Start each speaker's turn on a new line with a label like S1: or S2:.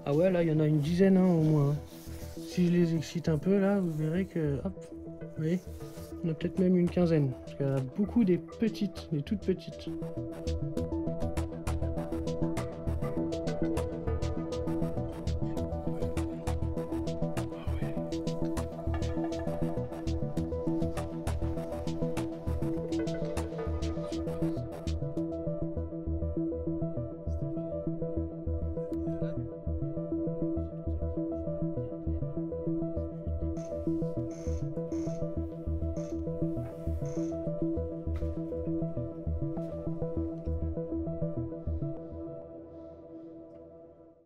S1: Ah ouais, là, il y en a une dizaine hein, au moins. Si je les excite un peu, là, vous verrez que... Hop, vous voyez, on a peut-être même une quinzaine. Parce qu'il y en a beaucoup des petites, des toutes petites.